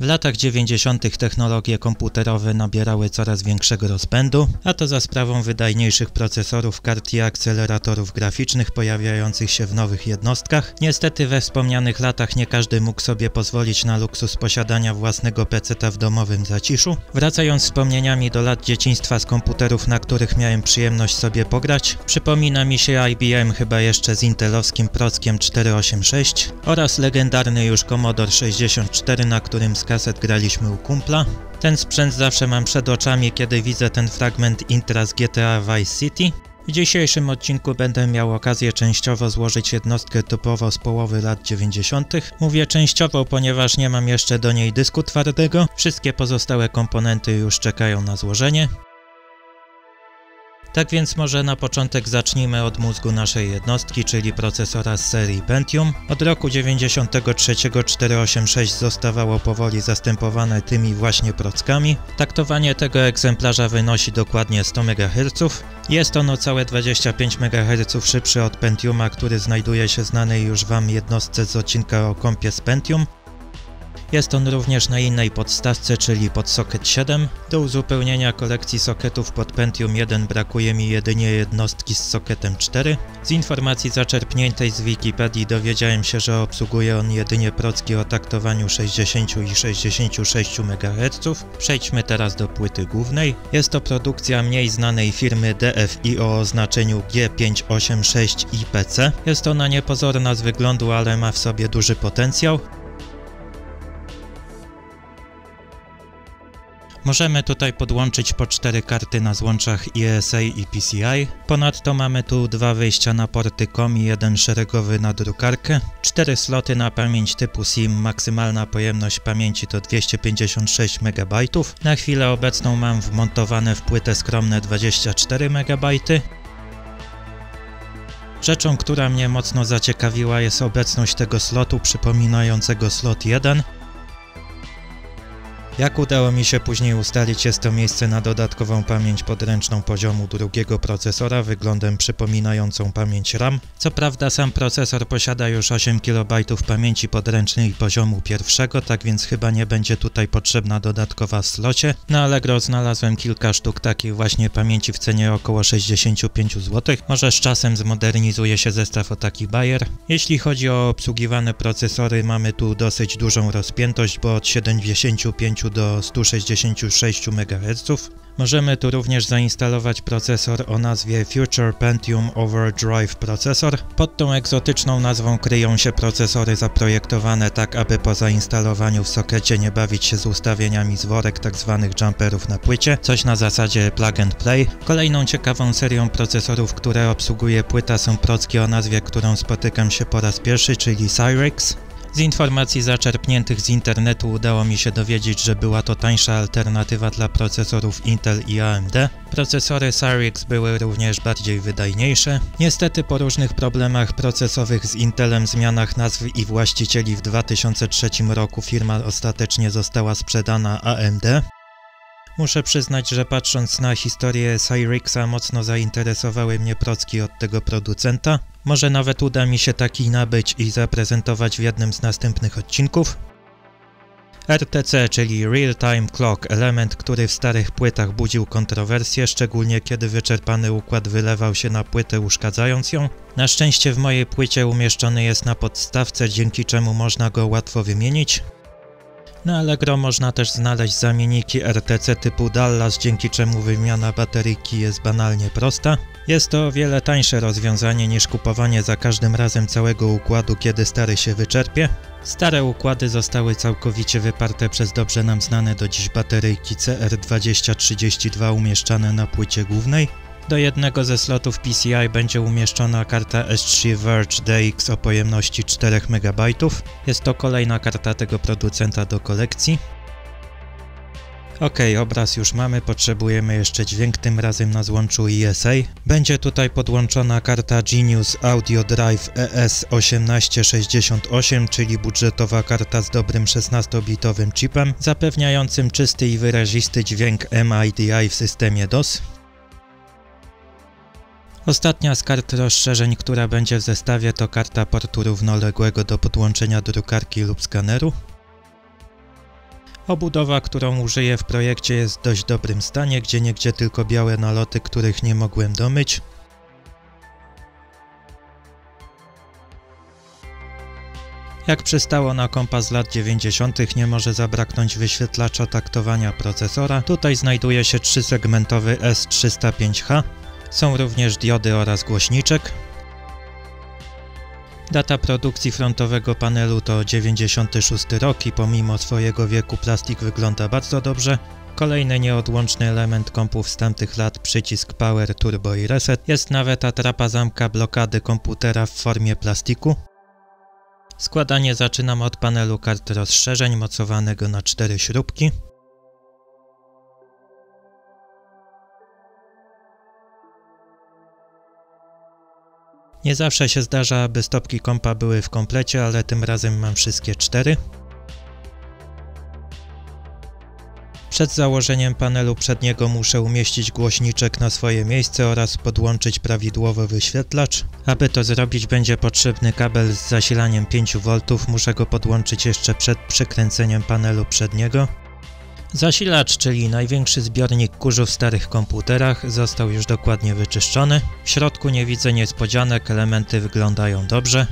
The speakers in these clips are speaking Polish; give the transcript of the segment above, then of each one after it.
W latach 90. technologie komputerowe nabierały coraz większego rozpędu, a to za sprawą wydajniejszych procesorów, kart i akceleratorów graficznych pojawiających się w nowych jednostkach. Niestety we wspomnianych latach nie każdy mógł sobie pozwolić na luksus posiadania własnego peceta w domowym zaciszu. Wracając wspomnieniami do lat dzieciństwa z komputerów, na których miałem przyjemność sobie pograć, przypomina mi się IBM chyba jeszcze z intelowskim prockiem 486 oraz legendarny już Commodore 64, na którym z kaset graliśmy u kumpla. Ten sprzęt zawsze mam przed oczami, kiedy widzę ten fragment intra z GTA Vice City. W dzisiejszym odcinku będę miał okazję częściowo złożyć jednostkę typowo z połowy lat 90. Mówię częściowo, ponieważ nie mam jeszcze do niej dysku twardego. Wszystkie pozostałe komponenty już czekają na złożenie. Tak więc może na początek zacznijmy od mózgu naszej jednostki, czyli procesora z serii Pentium. Od roku 93 486 zostawało powoli zastępowane tymi właśnie prockami. Taktowanie tego egzemplarza wynosi dokładnie 100 MHz. Jest ono całe 25 MHz szybszy od Pentiuma, który znajduje się znanej już Wam jednostce z odcinka o kompie z Pentium. Jest on również na innej podstawce, czyli pod socket 7. Do uzupełnienia kolekcji socketów pod Pentium 1 brakuje mi jedynie jednostki z socketem 4. Z informacji zaczerpniętej z Wikipedii dowiedziałem się, że obsługuje on jedynie procki o taktowaniu 60 i 66 MHz. Przejdźmy teraz do płyty głównej. Jest to produkcja mniej znanej firmy DFI o oznaczeniu G586IPC. Jest ona niepozorna z wyglądu, ale ma w sobie duży potencjał. Możemy tutaj podłączyć po 4 karty na złączach ESA i PCI. Ponadto mamy tu 2 wyjścia na porty COM i 1 szeregowy na drukarkę. 4 sloty na pamięć typu SIM, maksymalna pojemność pamięci to 256 MB. Na chwilę obecną mam wmontowane w płytę skromne 24 MB. Rzeczą, która mnie mocno zaciekawiła, jest obecność tego slotu przypominającego slot 1. Jak udało mi się później ustalić, jest to miejsce na dodatkową pamięć podręczną poziomu drugiego procesora, wyglądem przypominającą pamięć RAM. Co prawda sam procesor posiada już 8 KB pamięci podręcznej poziomu pierwszego, tak więc chyba nie będzie tutaj potrzebna dodatkowa w slocie. Na Allegro znalazłem kilka sztuk takiej właśnie pamięci w cenie około 65 zł. Może z czasem zmodernizuje się zestaw o taki bajer. Jeśli chodzi o obsługiwane procesory, mamy tu dosyć dużą rozpiętość, bo od 75 do 166 MHz. Możemy tu również zainstalować procesor o nazwie Future Pentium Overdrive Processor. Pod tą egzotyczną nazwą kryją się procesory zaprojektowane tak, aby po zainstalowaniu w sokecie nie bawić się z ustawieniami z worek tzw. jumperów na płycie, coś na zasadzie plug and play. Kolejną ciekawą serią procesorów, które obsługuje płyta, są procki o nazwie, którą spotykam się po raz pierwszy, czyli Cyrix. Z informacji zaczerpniętych z internetu udało mi się dowiedzieć, że była to tańsza alternatywa dla procesorów Intel i AMD. Procesory Cyrix były również bardziej wydajniejsze. Niestety po różnych problemach procesowych z Intelem, zmianach nazw i właścicieli w 2003 roku firma ostatecznie została sprzedana AMD. Muszę przyznać, że patrząc na historię Cyrixa mocno zainteresowały mnie procki od tego producenta. Może nawet uda mi się taki nabyć i zaprezentować w jednym z następnych odcinków. RTC, czyli Real Time Clock, element, który w starych płytach budził kontrowersje, szczególnie kiedy wyczerpany układ wylewał się na płytę, uszkadzając ją. Na szczęście w mojej płycie umieszczony jest na podstawce, dzięki czemu można go łatwo wymienić. Na Allegro można też znaleźć zamienniki RTC typu Dallas, dzięki czemu wymiana bateryjki jest banalnie prosta. Jest to o wiele tańsze rozwiązanie niż kupowanie za każdym razem całego układu, kiedy stary się wyczerpie. Stare układy zostały całkowicie wyparte przez dobrze nam znane do dziś bateryjki CR2032 umieszczane na płycie głównej. Do jednego ze slotów PCI będzie umieszczona karta S3 Verge DX o pojemności 4 MB. Jest to kolejna karta tego producenta do kolekcji. Ok, obraz już mamy, potrzebujemy jeszcze dźwięk, tym razem na złączu ESA. Będzie tutaj podłączona karta Genius Audio Drive ES1868, czyli budżetowa karta z dobrym 16-bitowym chipem, zapewniającym czysty i wyrazisty dźwięk MIDI w systemie DOS. Ostatnia z kart rozszerzeń, która będzie w zestawie, to karta portu równoległego do podłączenia drukarki lub skaneru. Obudowa, którą użyję w projekcie, jest w dość dobrym stanie, gdzieniegdzie tylko białe naloty, których nie mogłem domyć. Jak przystało na kompa z lat 90. nie może zabraknąć wyświetlacza taktowania procesora. Tutaj znajduje się 3-segmentowy S305H. Są również diody oraz głośniczek. Data produkcji frontowego panelu to 96 rok i pomimo swojego wieku plastik wygląda bardzo dobrze. Kolejny nieodłączny element kompów z tamtych lat, przycisk Power, Turbo i Reset. Jest nawet atrapa zamka blokady komputera w formie plastiku. Składanie zaczynam od panelu kart rozszerzeń mocowanego na 4 śrubki. Nie zawsze się zdarza, aby stopki kompa były w komplecie, ale tym razem mam wszystkie 4. Przed założeniem panelu przedniego muszę umieścić głośniczek na swoje miejsce oraz podłączyć prawidłowo wyświetlacz. Aby to zrobić, będzie potrzebny kabel z zasilaniem 5V, muszę go podłączyć jeszcze przed przykręceniem panelu przedniego. Zasilacz, czyli największy zbiornik kurzu w starych komputerach, został już dokładnie wyczyszczony. W środku nie widzę niespodzianek, elementy wyglądają dobrze.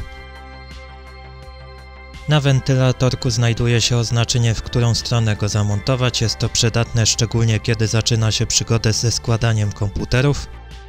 Na wentylatorku znajduje się oznaczenie, w którą stronę go zamontować. Jest to przydatne szczególnie kiedy zaczyna się przygodę ze składaniem komputerów.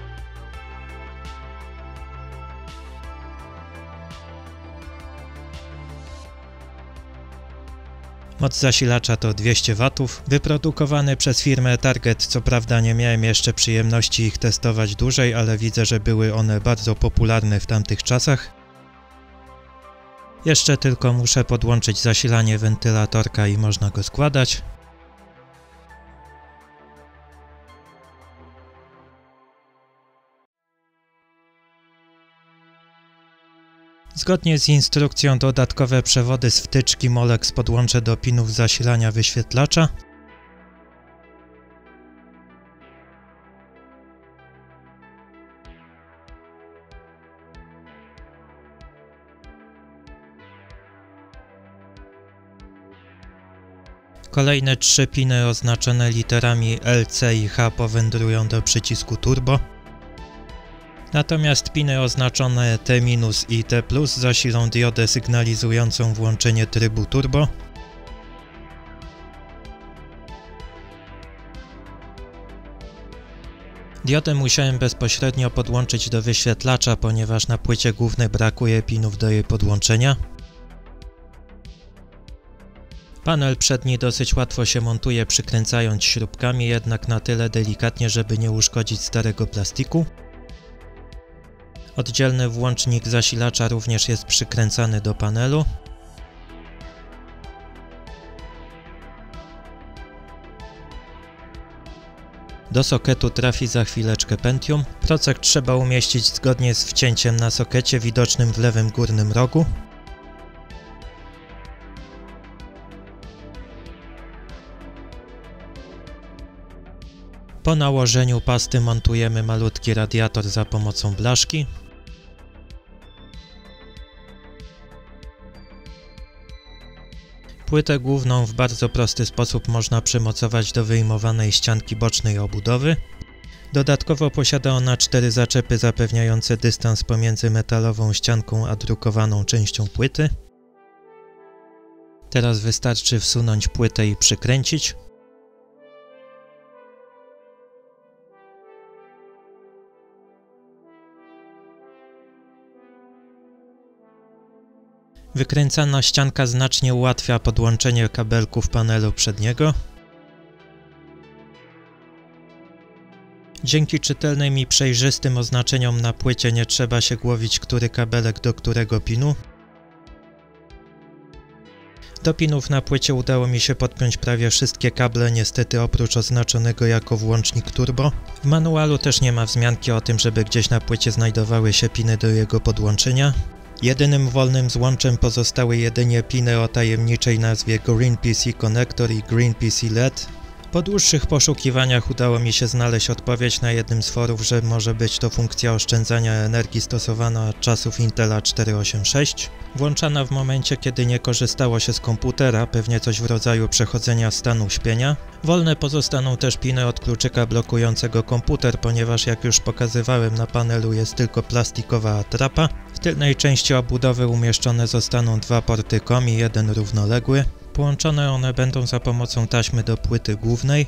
Moc zasilacza to 200 W, wyprodukowany przez firmę Target. Co prawda nie miałem jeszcze przyjemności ich testować dłużej, ale widzę, że były one bardzo popularne w tamtych czasach. Jeszcze tylko muszę podłączyć zasilanie wentylatorka i można go składać. Zgodnie z instrukcją dodatkowe przewody z wtyczki Molex podłączę do pinów zasilania wyświetlacza. Kolejne 3 piny oznaczone literami L, C i H powędrują do przycisku Turbo. Natomiast piny oznaczone T- i T+ zasilą diodę sygnalizującą włączenie trybu Turbo. Diodę musiałem bezpośrednio podłączyć do wyświetlacza, ponieważ na płycie głównej brakuje pinów do jej podłączenia. Panel przedni dosyć łatwo się montuje przykręcając śrubkami, jednak na tyle delikatnie, żeby nie uszkodzić starego plastiku. Oddzielny włącznik zasilacza również jest przykręcany do panelu. Do sokietu trafi za chwileczkę Pentium. Procek trzeba umieścić zgodnie z wcięciem na sokiecie widocznym w lewym górnym rogu. Po nałożeniu pasty montujemy malutki radiator za pomocą blaszki. Płytę główną w bardzo prosty sposób można przymocować do wyjmowanej ścianki bocznej obudowy. Dodatkowo posiada ona 4 zaczepy zapewniające dystans pomiędzy metalową ścianką a drukowaną częścią płyty. Teraz wystarczy wsunąć płytę i przykręcić. Wykręcana ścianka znacznie ułatwia podłączenie kabelków panelu przedniego. Dzięki czytelnym i przejrzystym oznaczeniom na płycie nie trzeba się głowić, który kabelek do którego pinu. Do pinów na płycie udało mi się podpiąć prawie wszystkie kable, niestety oprócz oznaczonego jako włącznik turbo. W manualu też nie ma wzmianki o tym, żeby gdzieś na płycie znajdowały się piny do jego podłączenia. Jedynym wolnym złączem pozostały jedynie piny o tajemniczej nazwie Green PC Connector i Green PC LED. Po dłuższych poszukiwaniach udało mi się znaleźć odpowiedź na jednym z forów, że może być to funkcja oszczędzania energii stosowana od czasów Intela 486, włączana w momencie, kiedy nie korzystało się z komputera, pewnie coś w rodzaju przechodzenia stanu śpienia. Wolne pozostaną też piny od kluczyka blokującego komputer, ponieważ jak już pokazywałem na panelu jest tylko plastikowa atrapa. W tylnej części obudowy umieszczone zostaną dwa porty COM i jeden równoległy. Połączone one będą za pomocą taśmy do płyty głównej.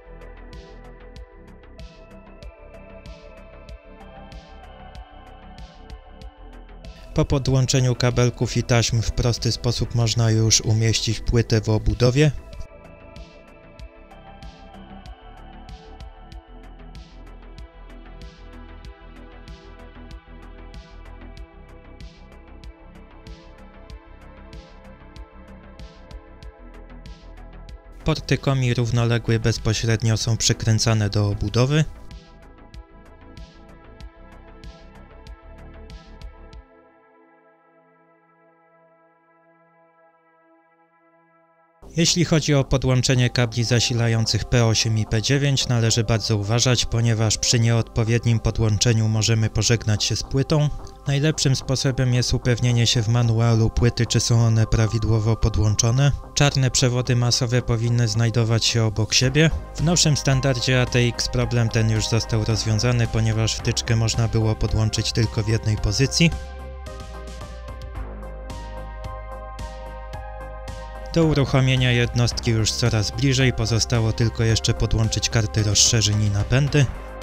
Po podłączeniu kabelków i taśm w prosty sposób można już umieścić płytę w obudowie. Porty COM i równoległy bezpośrednio są przykręcane do obudowy. Jeśli chodzi o podłączenie kabli zasilających P8 i P9, należy bardzo uważać, ponieważ przy nieodpowiednim podłączeniu możemy pożegnać się z płytą. Najlepszym sposobem jest upewnienie się w manualu płyty, czy są one prawidłowo podłączone. Czarne przewody masowe powinny znajdować się obok siebie. W nowszym standardzie ATX problem ten już został rozwiązany, ponieważ wtyczkę można było podłączyć tylko w jednej pozycji. Do uruchomienia jednostki już coraz bliżej, pozostało tylko jeszcze podłączyć karty rozszerzeń i napędy.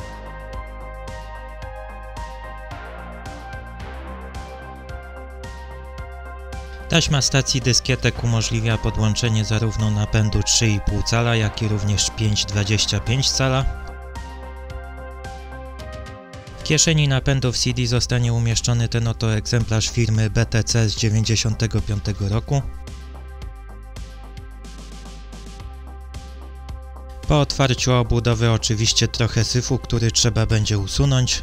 Taśma stacji dyskietek umożliwia podłączenie zarówno napędu 3,5 cala, jak i również 5,25 cala. W kieszeni napędów CD zostanie umieszczony ten oto egzemplarz firmy BTC z 1995 roku. Po otwarciu obudowy oczywiście trochę syfu, który trzeba będzie usunąć.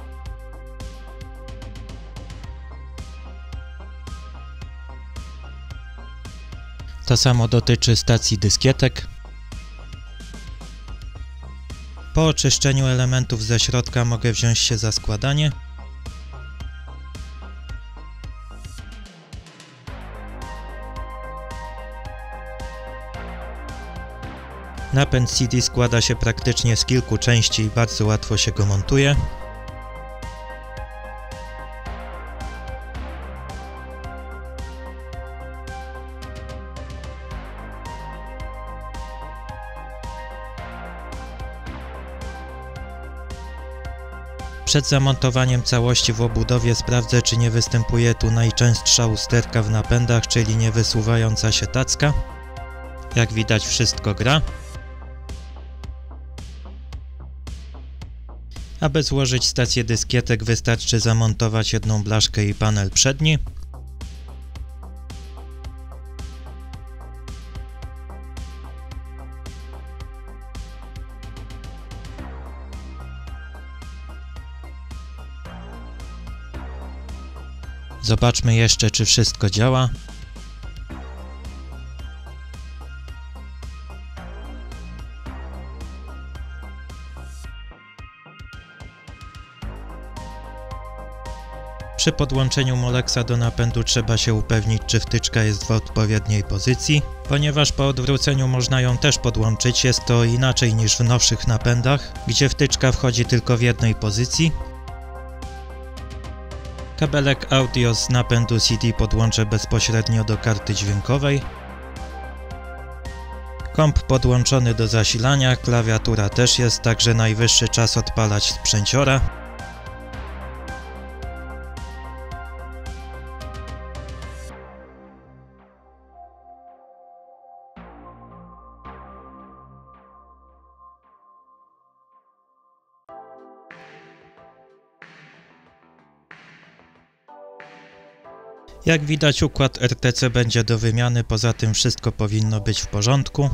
To samo dotyczy stacji dyskietek. Po oczyszczeniu elementów ze środka mogę wziąć się za składanie. Napęd CD składa się praktycznie z kilku części i bardzo łatwo się go montuje. Przed zamontowaniem całości w obudowie sprawdzę, czy nie występuje tu najczęstsza usterka w napędach, czyli niewysuwająca się tacka. Jak widać, wszystko gra. Aby złożyć stację dyskietek, wystarczy zamontować jedną blaszkę i panel przedni. Zobaczmy jeszcze, czy wszystko działa. Przy podłączeniu Molexa do napędu trzeba się upewnić, czy wtyczka jest w odpowiedniej pozycji, ponieważ po odwróceniu można ją też podłączyć. Jest to inaczej niż w nowszych napędach, gdzie wtyczka wchodzi tylko w jednej pozycji. Kabelek audio z napędu CD podłączę bezpośrednio do karty dźwiękowej. Komp podłączony do zasilania, klawiatura też jest, także najwyższy czas odpalać sprzęciora. Jak widać, układ RTC będzie do wymiany, poza tym wszystko powinno być w porządku.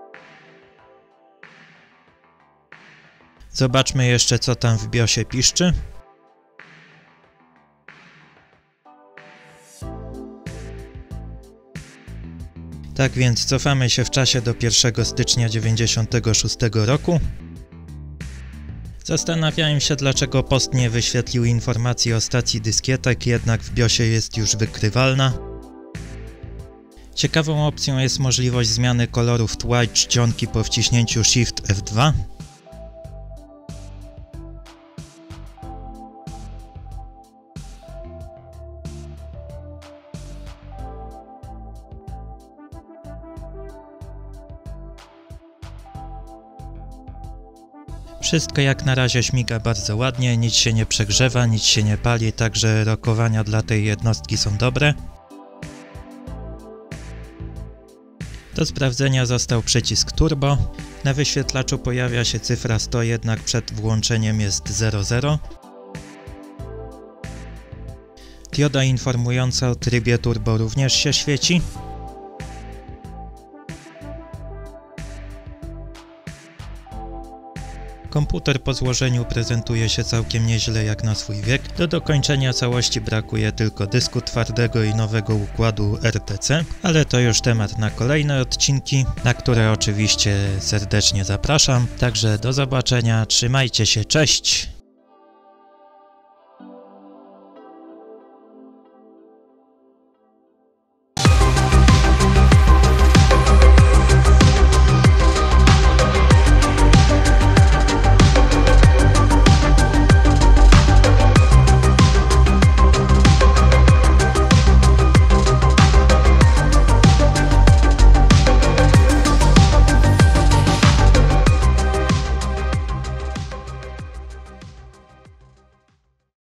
Zobaczmy jeszcze, co tam w BIOSie piszczy. Tak więc cofamy się w czasie do 1 stycznia 1996 roku. Zastanawiałem się, dlaczego post nie wyświetlił informacji o stacji dyskietek, jednak w BIOSie jest już wykrywalna. Ciekawą opcją jest możliwość zmiany kolorów tła i czcionki po wciśnięciu Shift F2. Wszystko jak na razie śmiga bardzo ładnie, nic się nie przegrzewa, nic się nie pali, także rokowania dla tej jednostki są dobre. Do sprawdzenia został przycisk Turbo. Na wyświetlaczu pojawia się cyfra 100, jednak przed włączeniem jest 00. Dioda informująca o trybie Turbo również się świeci. Komputer po złożeniu prezentuje się całkiem nieźle jak na swój wiek. Do dokończenia całości brakuje tylko dysku twardego i nowego układu RTC, ale to już temat na kolejne odcinki, na które oczywiście serdecznie zapraszam. Także do zobaczenia, trzymajcie się, cześć!